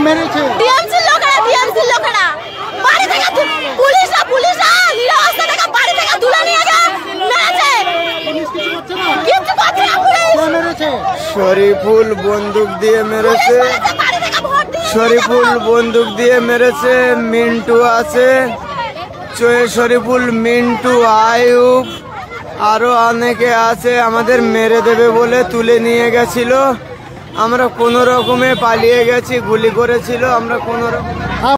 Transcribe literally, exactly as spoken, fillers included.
মেরেছে? টিএমসি লোকেরা, টিএমসি লোকেরা বাড়ি থেকে পুলিশরা পুলিশরা নিরীহ অবস্থাটাকে বাড়ি থেকে তুলে নিয়ে গিয়ে মেরেছে। পুলিশ কিছু করছে না? কিছু করছে না পুলিশ। কে মেরেছে? শরীফুল বন্দুক দিয়ে মেরেছে। বাড়ি থেকে ভোট দিয়ে শরীফুল বন্দুক দিয়ে মেরেছে। মিন্টু আছে, শরীফুল, মিন্টু, আয়ুব, আরো অনেকে আছে। আমাদের মেরে দেবে বলে তুলে নিয়ে গেছিল। আমরা কোনো রকমে পালিয়ে গেছি। গুলি করেছিল, আমরা কোনো রকম